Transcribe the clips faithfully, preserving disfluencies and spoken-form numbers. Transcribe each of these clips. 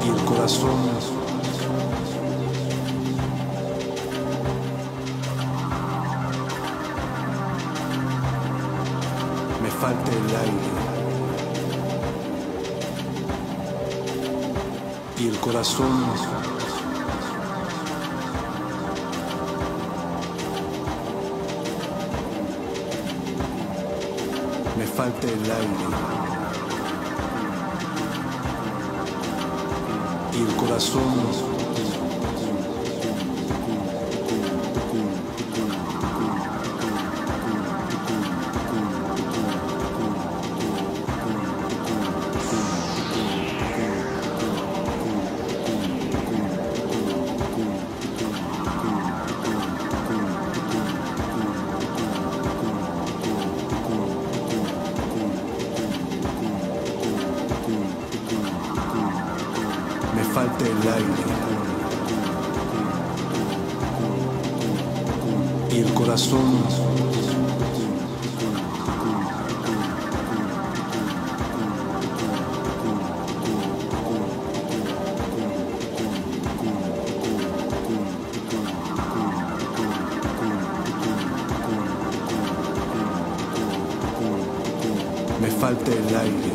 el corazón me falta el aire y el corazón me falta el aire y el corazón me falta el aire y el corazón me falta el aire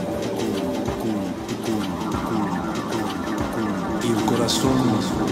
y el corazón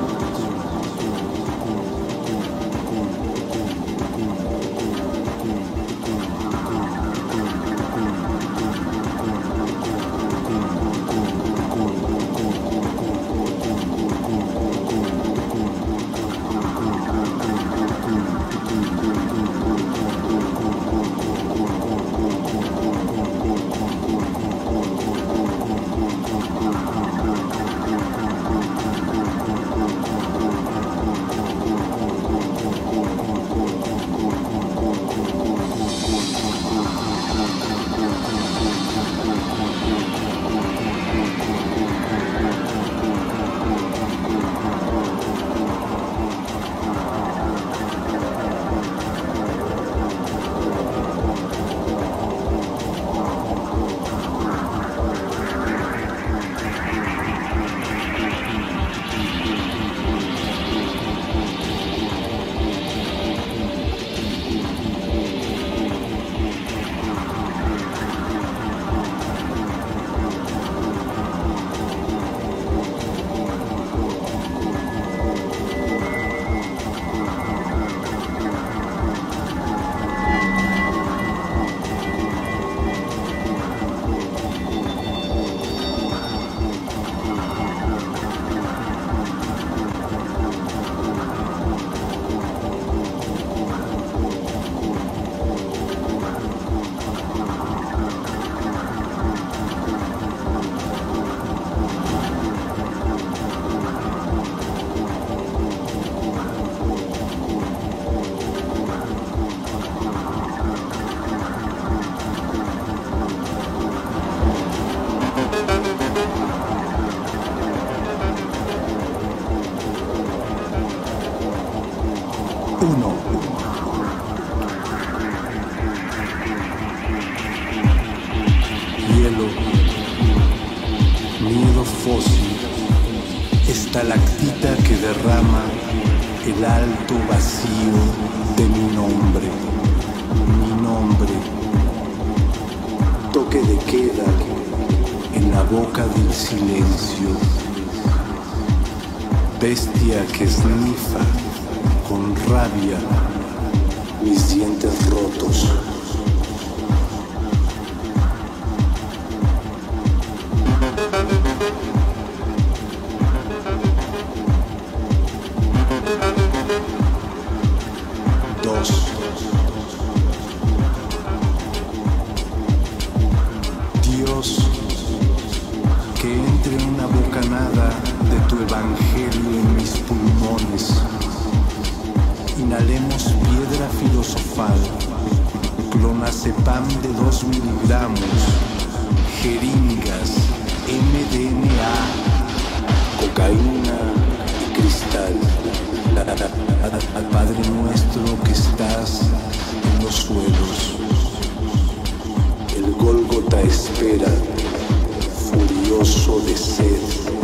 uno. Hielo, nido fósil, estalactita que derrama el alto vacío de mi nombre, mi nombre. Toque de queda en la boca del silencio, bestia que esnifa con rabia mis dientes rotos. Dos. Dios, que entre una bocanada de tu evangelio en mis pulmones. Inhalemos piedra filosofal, clonazepam de dos miligramos, jeringas, M D M A, cocaína y cristal. Al Padre nuestro que estás en los suelos, el Gólgota espera, furioso de sed.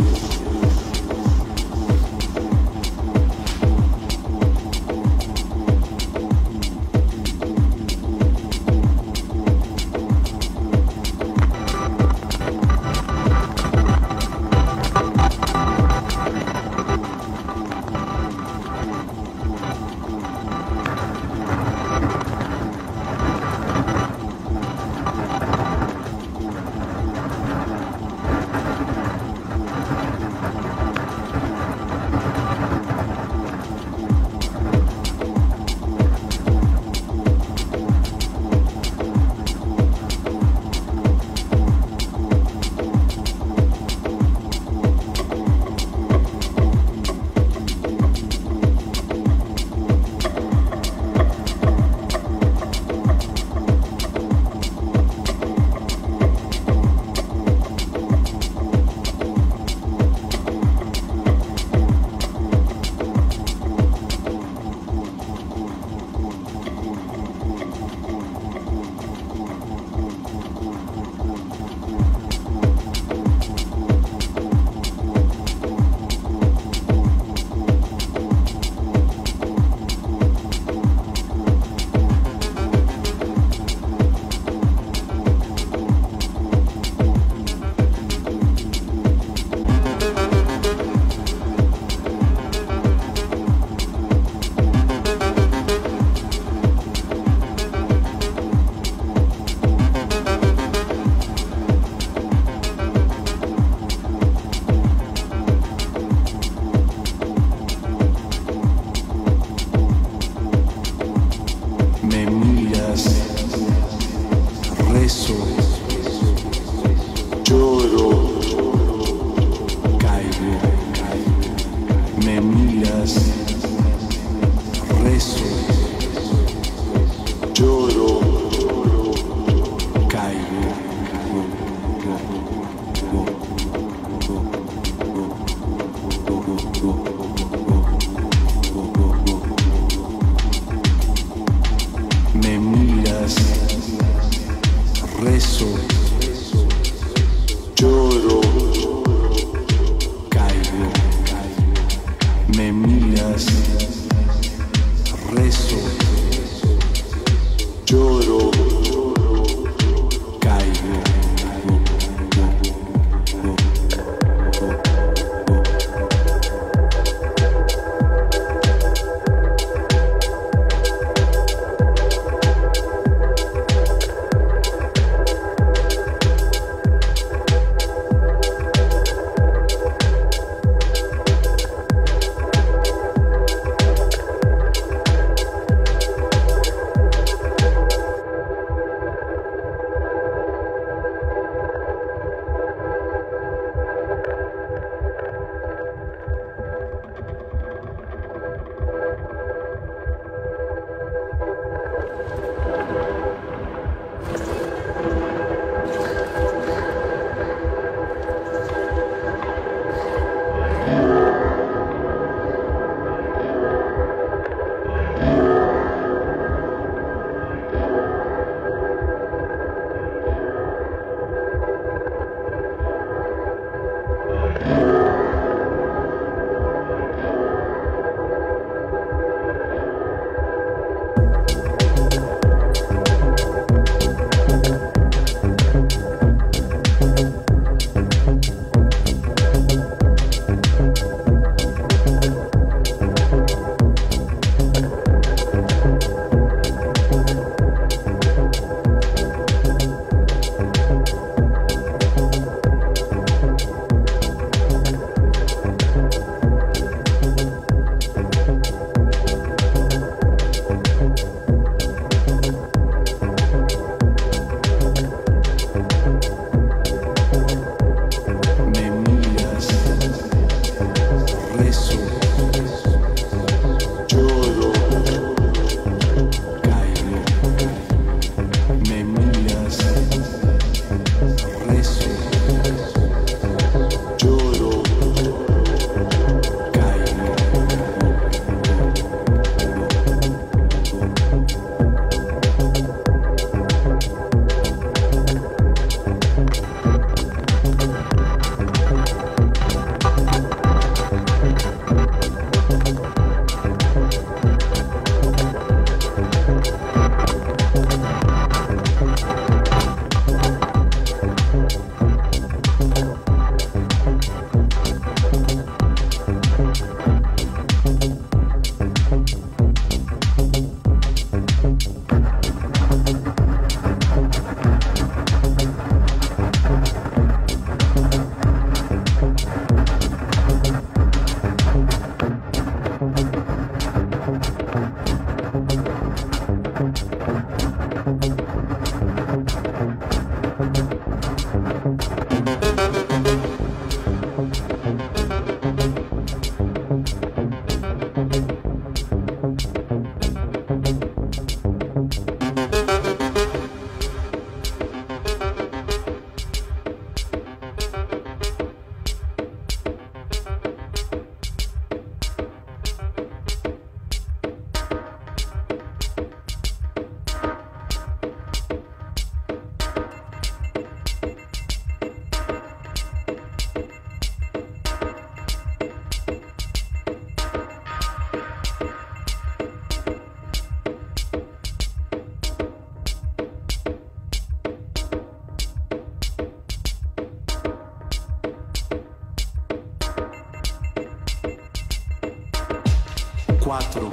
cuatro.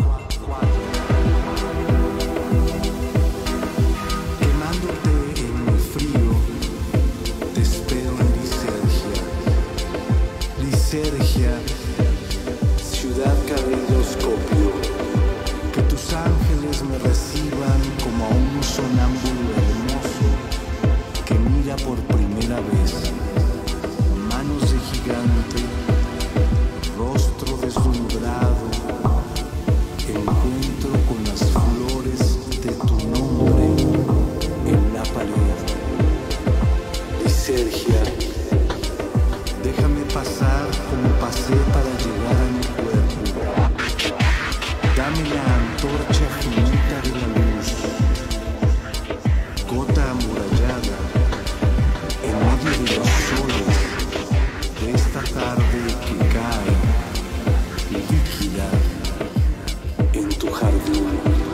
Quemándote en el frío, te espero en Lisergia. Lisergia, ciudad caleidoscopio. Que tus ángeles me reciban como a un sonámbulo hermoso que mira por primera vez. Manos de gigante, rostro deslumbrado, encuentro con las flores de tu nombre en la pared. Lisergia, déjame pasar como pasé para llegar a mi cuerpo. Dame la antorcha finita de la luz, gota amurallada en medio de los soles de esta tarde que cae líquida en tu jardín.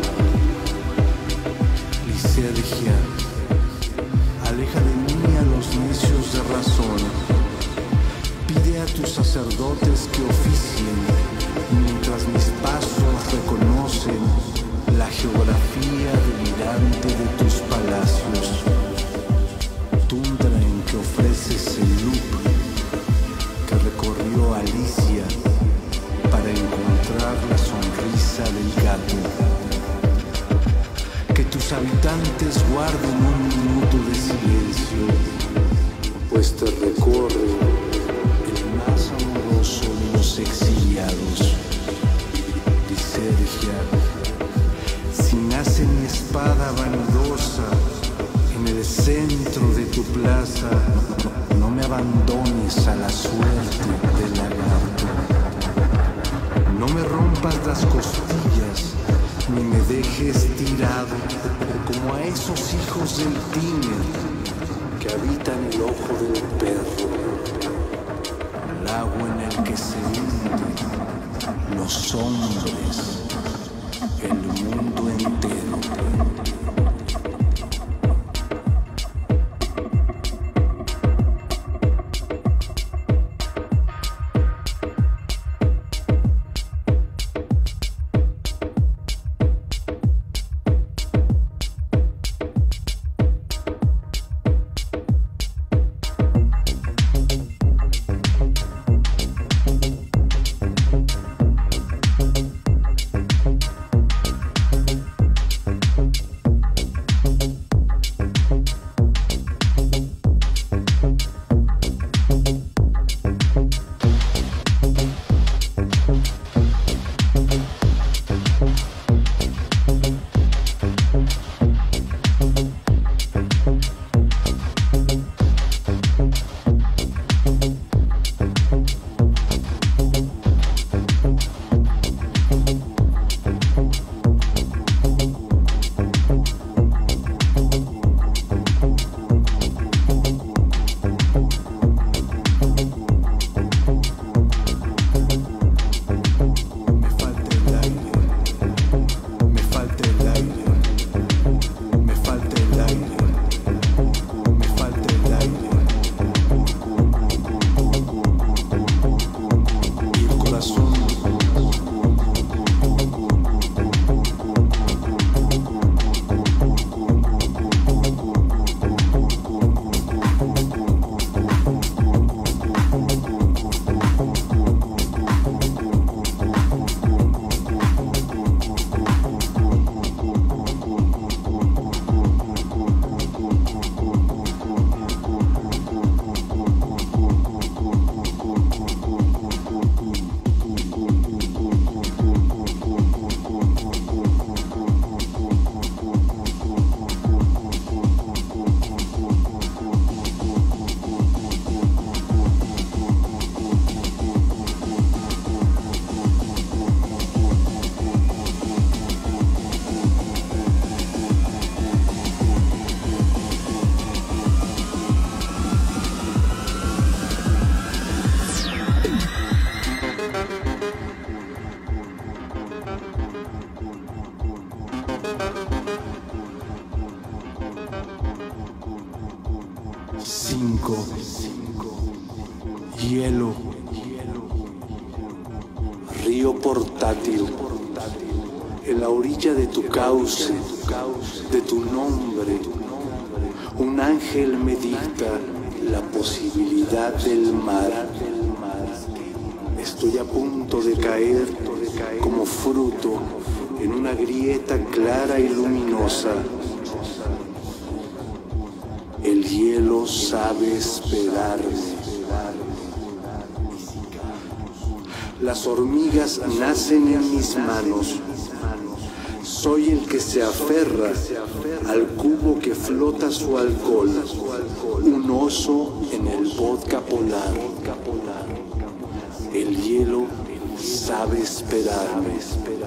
Lisergia, aleja de mí a los necios de razón. Pide a tus sacerdotes que oficien mientras mis pasos reconocen la geografía delirante de tus palacios. Tundra en que ofreces el loop que recorrió Alicia para encontrar la sonrisa del gato. Que tus habitantes guarden un minuto de silencio, pues te recorre el más amoroso de los exiliados. Lisergia, si nace mi espada vanidosa en el centro de tu plaza, no me abandones a la suerte del lagarto. No me rompas las costillas, ni me dejes tirado como a esos hijos del Tímer que habitan el ojo del perro, el agua en el que se hunden los hombres, el mundo entero. Cinco. Hielo. Río portátil. En la orilla de tu cauce, de tu nombre, un ángel me dicta la posibilidad del mar. Estoy a punto de caer como fruto en una grieta clara y luminosa. El hielo sabe esperarme. Las hormigas nacen en mis manos. Soy el que se aferra al cubo que flota su alcohol. Un oso en el vodka polar. El hielo sabe esperarme.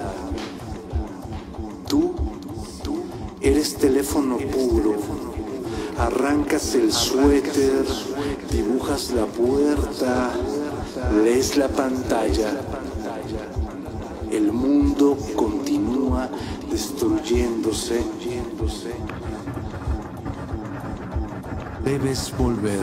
Tú eres teléfono puro. Arrancas el suéter, dibujas la puerta, lees la pantalla. El mundo continúa destruyéndose. Debes volver.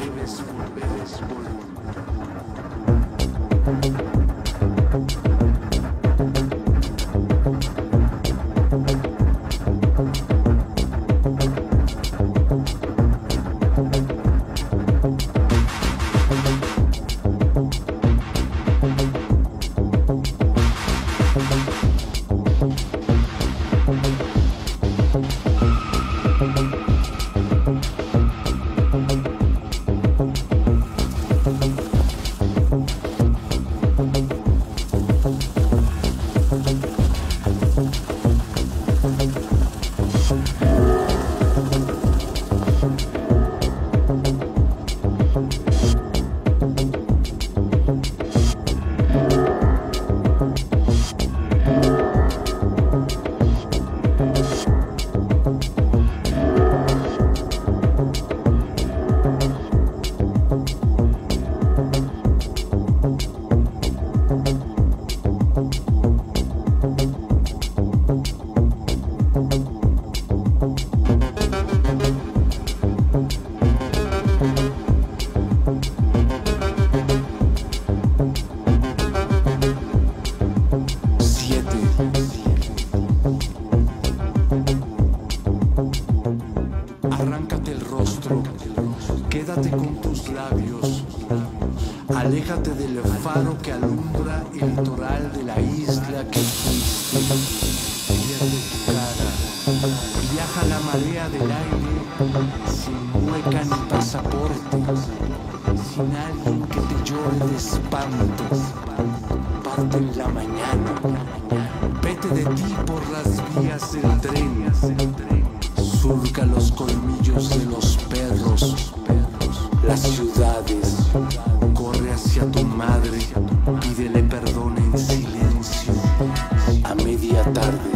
Arráncate el rostro, quédate con tus labios, aléjate del faro que alumbra el litoral de la isla que fuiste. Pierde tu cara, viaja la marea del aire, sin hueca ni pasaporte, sin alguien que te llore de espanto. Parte en la mañana, vete de ti por las vías del tren. Surca los colmillos de los perros, las ciudades, corre hacia tu madre, pídele perdón en silencio, a media tarde.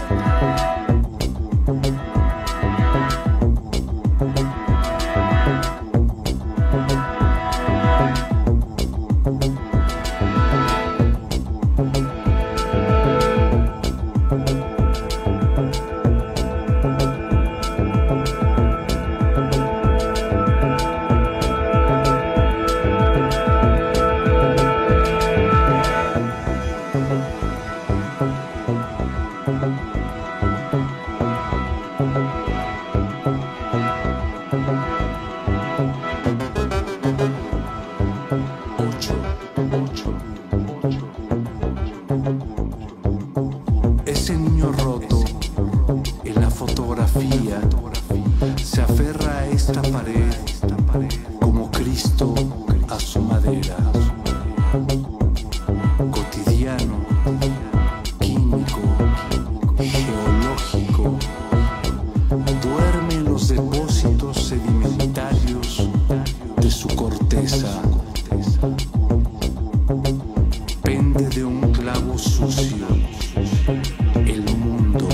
Ese niño roto en la fotografía se aferra a esta pared como Cristo a su madera. Cotidiano, químico, geológico, duerme en los depósitos sedimentarios de su corteza. Pende de un clavo sucio el mundo.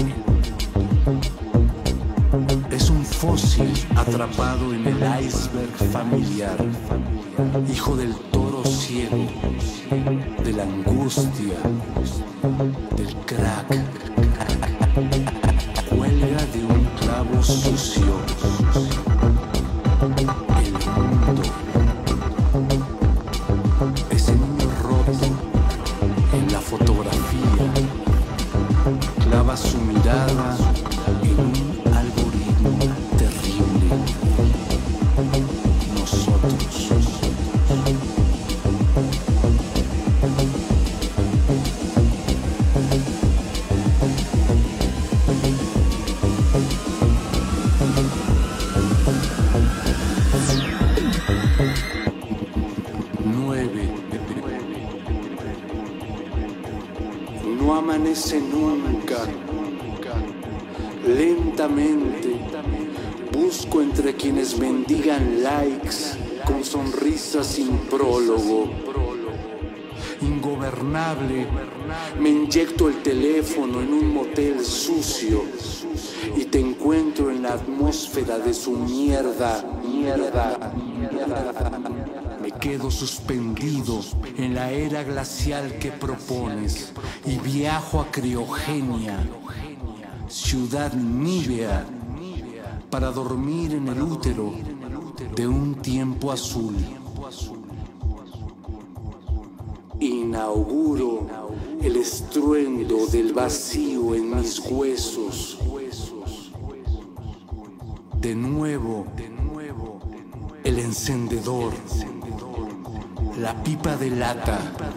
Es un fósil atrapado en el iceberg familiar, hijo del toro ciego, de la angustia, del crack. Cuelga de un clavo sucio el mundo. Ese niño roto en la fotografía clava su no amanece nunca. Lentamente busco entre quienes mendigan likes con sonrisas sin prólogo. Ingobernable, me inyecto el teléfono en un motel sucio y te encuentro en la atmósfera de su mierda, mierda, mierda. Me quedo suspendido en la era glacial que propones y viajo a Criogenia, ciudad nívea, para dormir en el útero de un tiempo azul. Inauguro el estruendo del vacío en mis huesos. De nuevo, el encendedor, la pipa de lata,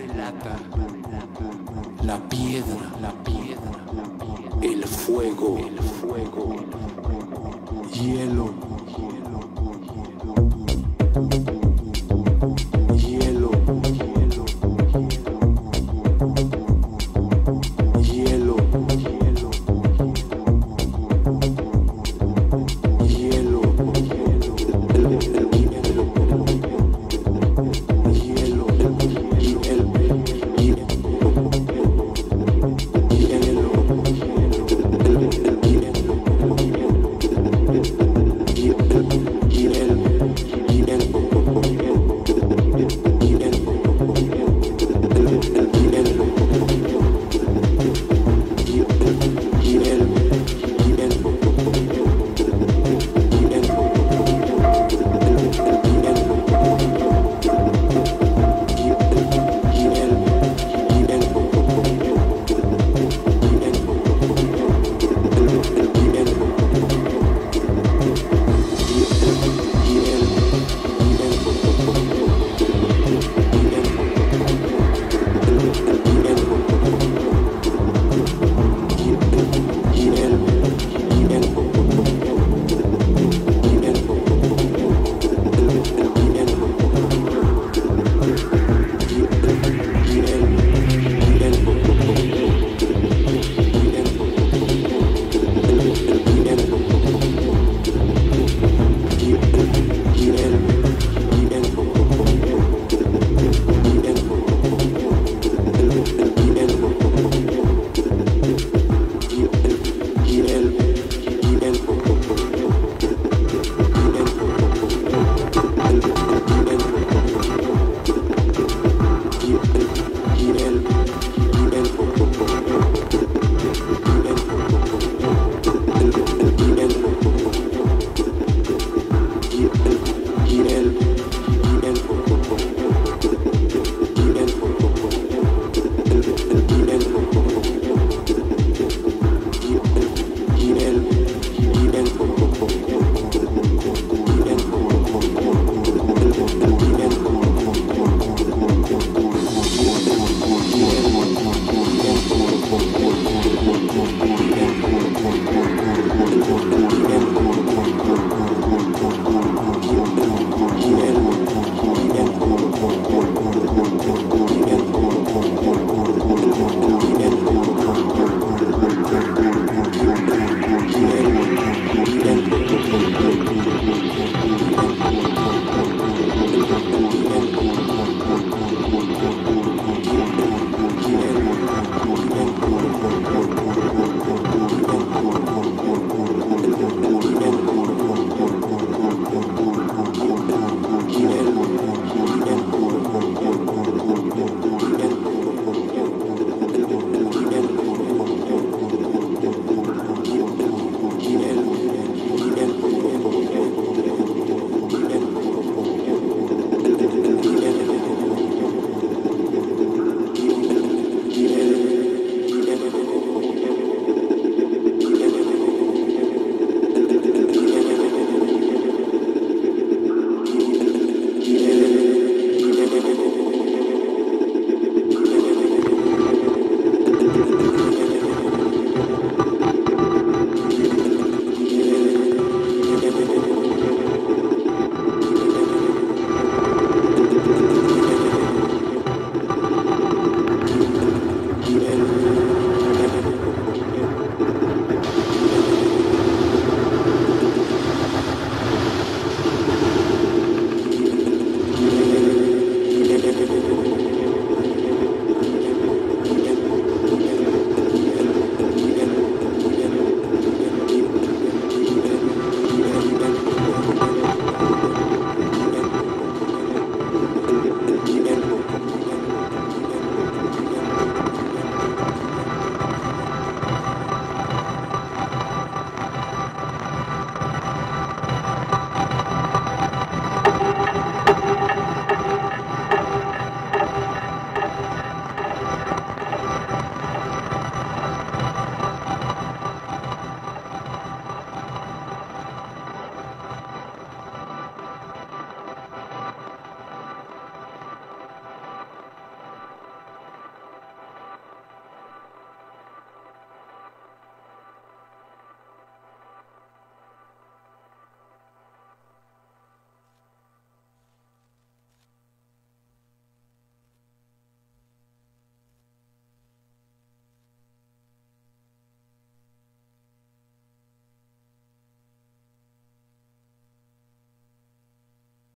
la piedra, el fuego, hielo.